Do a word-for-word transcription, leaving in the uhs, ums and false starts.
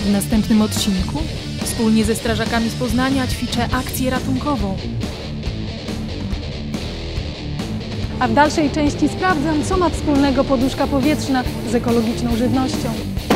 W następnym odcinku wspólnie ze strażakami z Poznania ćwiczę akcję ratunkową. A w dalszej części sprawdzam, co ma wspólnego poduszka powietrzna z ekologiczną żywnością.